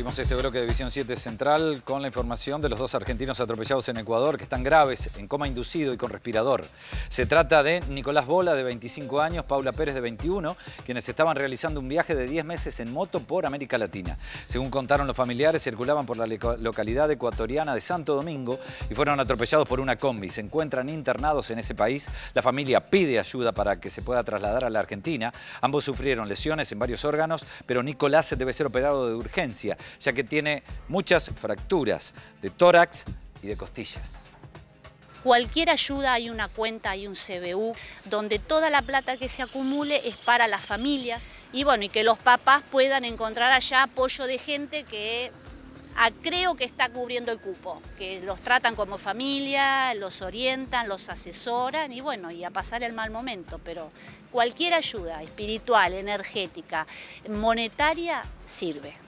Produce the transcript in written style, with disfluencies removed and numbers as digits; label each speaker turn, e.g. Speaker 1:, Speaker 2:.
Speaker 1: Abrimos este bloque de Visión 7 Central con la información de los dos argentinos atropellados en Ecuador que están graves, en coma inducido y con respirador. Se trata de Nicolás Bola, de 25 años, Paula Pérez, de 21, quienes estaban realizando un viaje de 10 meses en moto por América Latina. Según contaron los familiares, circulaban por la localidad ecuatoriana de Santo Domingo y fueron atropellados por una combi. Se encuentran internados en ese país. La familia pide ayuda para que se pueda trasladar a la Argentina. Ambos sufrieron lesiones en varios órganos, pero Nicolás debe ser operado de urgencia, ya que tiene muchas fracturas de tórax y de costillas.
Speaker 2: Cualquier ayuda, hay una cuenta, hay un CBU, donde toda la plata que se acumule es para las familias y bueno, y que los papás puedan encontrar allá apoyo de gente que creo que está cubriendo el cupo, que los tratan como familia, los orientan, los asesoran y bueno, y a pasar el mal momento, pero cualquier ayuda espiritual, energética, monetaria, sirve.